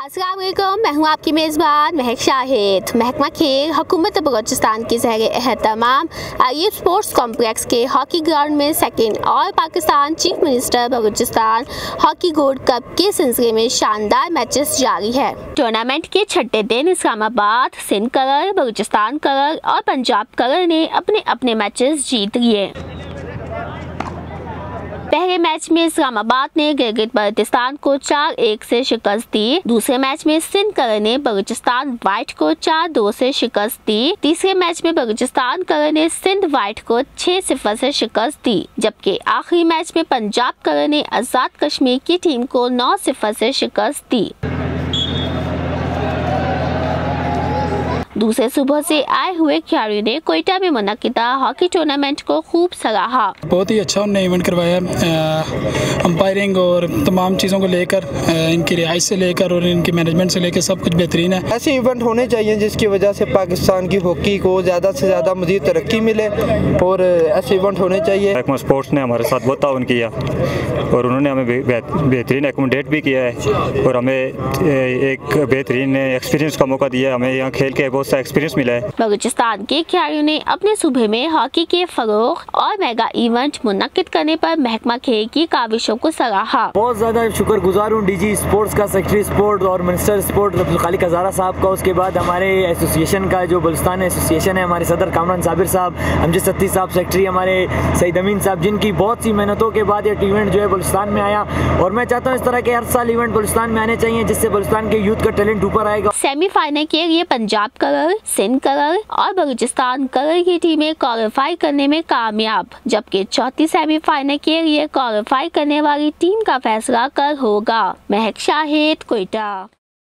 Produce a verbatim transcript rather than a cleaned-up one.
अस्सलाम वालेकुम, मैं हूँ आपकी मेज़बान महक शाहिद। महकमा खेल हुकूमत बलूचिस्तान के ज़हर एहतमाम आईए स्पोर्ट्स कॉम्प्लेक्स के हॉकी ग्राउंड में सेकंड और Pakistan chief minister Balochistan hockey gold cup के सिलसिले में शानदार मैचेस जारी है। टूर्नामेंट के छठे दिन इस्लामाबाद, सिंध कलर, बलूचिस्तान कलर और पंजाब कलर ने अपने अपने मैचेस जीत लिए। पहले मैच में इस्लामाबाद ने गिलगित बल्तिस्तान को चार एक से शिकस्त दी। दूसरे मैच में सिंध कलर ने बलूचिस्तान वाइट को चार दो से शिकस्त दी। तीसरे मैच में बलूचिस्तान कलर ने सिंध वाइट को छह सिफर से शिकस्त दी, जबकि आखिरी मैच में पंजाब कलर ने आजाद कश्मीर की टीम को नौ सिफर से शिकस्त दी। दूसरे सुबह से आए हुए खिलाड़ियों ने कोयटा में मुनक्किदा हॉकी टूर्नामेंट को खूब सराहा। बहुत ही अच्छा उन्होंने इवेंट करवाया, अंपायरिंग और तमाम चीज़ों को लेकर, इनकी रिहाइश से लेकर और इनकी मैनेजमेंट से लेकर सब कुछ बेहतरीन है। ऐसे इवेंट होने चाहिए जिसकी वजह से पाकिस्तान की हॉकी को ज़्यादा से ज़्यादा मज़ीद तरक्की मिले और ऐसे इवेंट होने चाहिए। महकमा स्पोर्ट्स ने हमारे साथ बहुत ताउन किया और उन्होंने हमें बेहतरीन एकोमोडेट भी किया है और हमें एक बेहतरीन एक्सपीरियंस का मौका दिया। हमें यहाँ खेल के बहुत एक्सपीरियंस मिला है। बलूचिस्तान के खिलाड़ियों ने अपने सूबे में हॉकी के फरोग और मेगा इवेंट मुनक्किद करने पर महकमा खेल की काविशों को सराहा। बहुत ज्यादा शुक्रगुजार हूँ डीजी स्पोर्ट्स का, सेक्रेटरी स्पोर्ट और मिनिस्टर स्पोर्ट अब्दुल खालिक हज़ारा साहब का। उसके बाद हमारे एसोसिएशन का जो बलूचिस्तान एसोसिएशन है, हमारे सदर कामरान साबिर साहब, अमजद सत्ती साहब सेक्रेटरी, हमारे सईद अमीन साहब, जिनकी बहुत सी मेहनतों के बाद ये इवेंट जो है बलूचिस्तान में आया। और मैं चाहता हूँ इस तरह के हर साल इवेंट बलूचिस्तान में आने चाहिए, जिससे बलूचिस्तान के यूथ का टैलेंट ऊपर आएगा। सेमीफाइनल के लिए पंजाब कलर, सिंध कलर और बलूचिस्तान कलर की टीमें क्वालिफाई करने में कामयाब, जबकि चौथी सेमीफाइनल के लिए क्वालिफाई करने वाली टीम का फैसला कल होगा। महक शाहिद, कोयटा।